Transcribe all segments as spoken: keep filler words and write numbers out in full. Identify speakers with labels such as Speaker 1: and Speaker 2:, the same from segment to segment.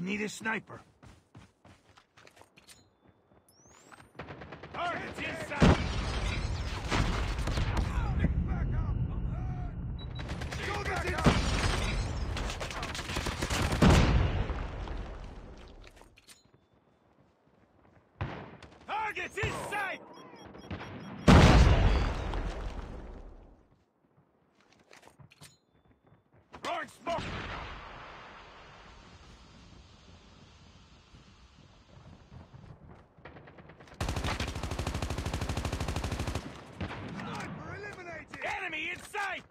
Speaker 1: need a sniper. Target's inside! Target's in sight! Throwing smoke! Sniper eliminated! Enemy in sight!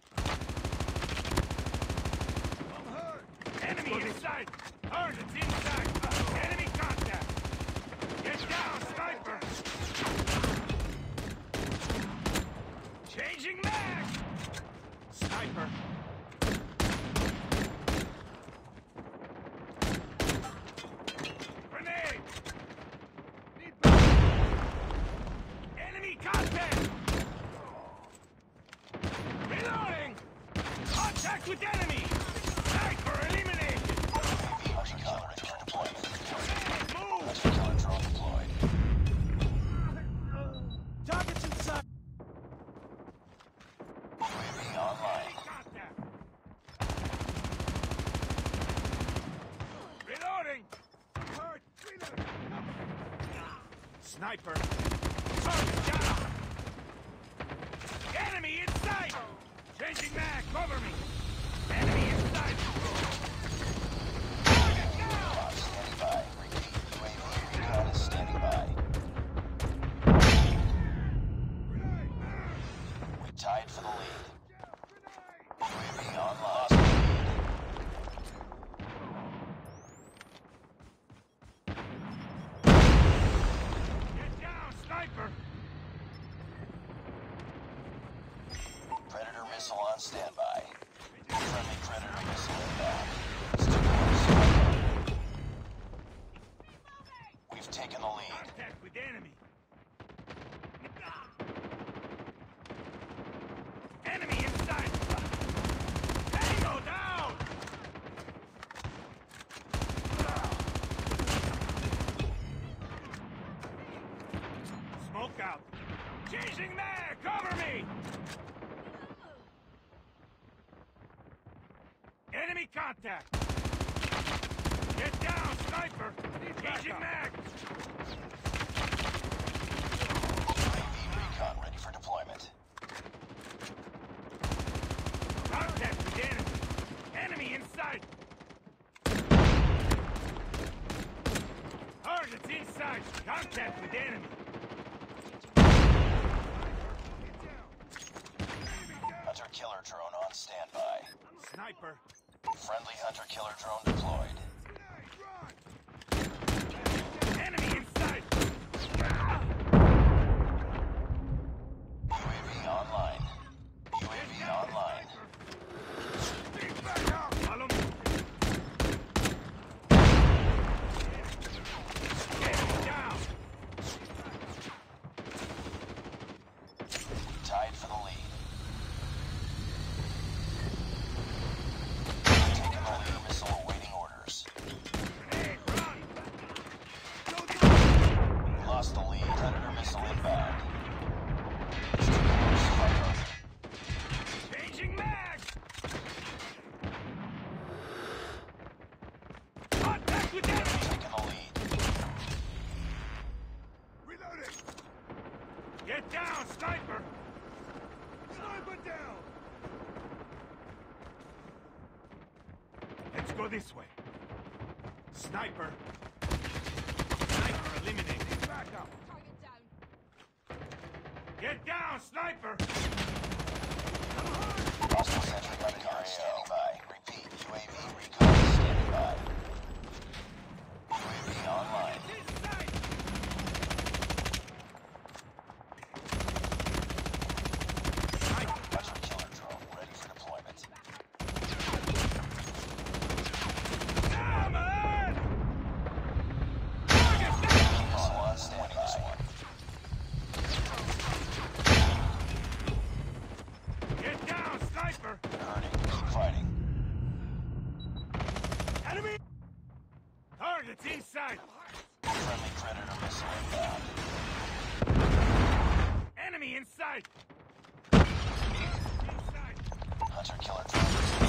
Speaker 1: I'm hurt! Enemy in sight! Target's in sight! Enemy contact! Get down, sniper! Changing mag! Sniper! Grenade! Enemy contact! Reloading! Contact with enemy! Sniper eliminated!
Speaker 2: Recon ready for deployment.
Speaker 1: Move!
Speaker 2: Killer drone deployed.
Speaker 1: Target's inside!
Speaker 2: U A V online.
Speaker 1: Contact! Reloading! Hurt! Reloading! Sniper! Target down! Enemy in sight! Changing mag! Cover me! Enemy in sight! Target down!
Speaker 2: Standing by. Repeat. U A V recon is standing by. We tied for the lead. U A V online. Lost the lead.
Speaker 1: Get down, sniper!
Speaker 2: Predator missile on standby. Friendly Predator missile inbound. Still on. We've taken the lead.
Speaker 1: Contact with enemy! Enemy in sight! Tango down! Smoke out! Changing mag! Cover me! Enemy contact! Get down, sniper! Changing mag!
Speaker 2: U A V recon ready for deployment.
Speaker 1: Contact with enemy! Enemy in sight! Target's inside! Contact with enemy!
Speaker 2: Hunter killer drone on standby.
Speaker 1: Sniper!
Speaker 2: Friendly hunter killer drone deployed.
Speaker 1: Enemy in sight!
Speaker 2: U A V online. U A V online.
Speaker 1: Follow me! Enemy down!
Speaker 2: Tied for the lead. Taking the lead. Missile awaiting orders.
Speaker 1: Grenade, run!
Speaker 2: We lost the lead. Predator missile inbound. Sniper.
Speaker 1: Changing mag! Contact with enemy!
Speaker 2: Taking the lead.
Speaker 1: Reloading! Get down, sniper! Sniper down! Let's go this way. Sniper! Sniper eliminated. Back up!
Speaker 3: Target down.
Speaker 1: Get down, sniper!
Speaker 2: Hostile sentry recon standing by. Repeat. U A V recon standing by. U A V online.
Speaker 1: Inside!
Speaker 2: Hunter killer drone ready for deployment.
Speaker 1: Damn it! Enemy in sight! Inside!
Speaker 2: Hunter killer drone.